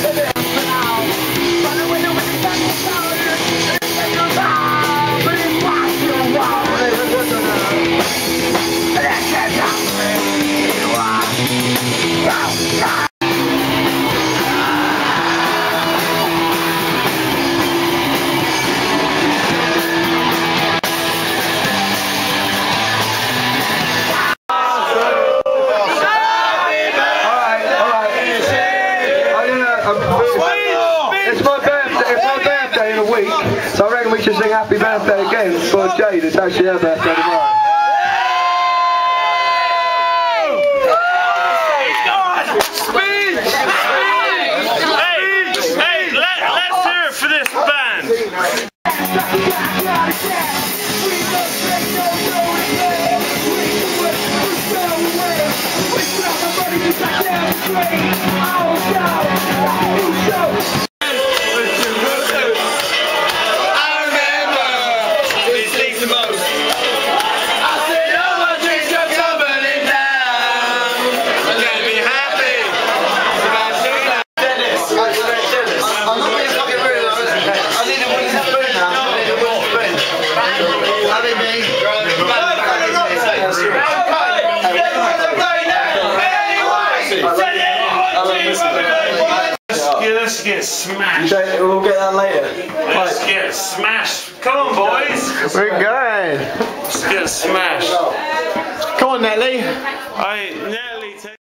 It's my birthday in a week, so I reckon we should sing happy birthday again for Jade. It's actually her birthday tomorrow. Hey, let's hear it for this band. Let's get smashed. We'll get that later. Let's get smashed. Come on, boys. We're going. Let's get smashed. Come on, Nelly. Nelly.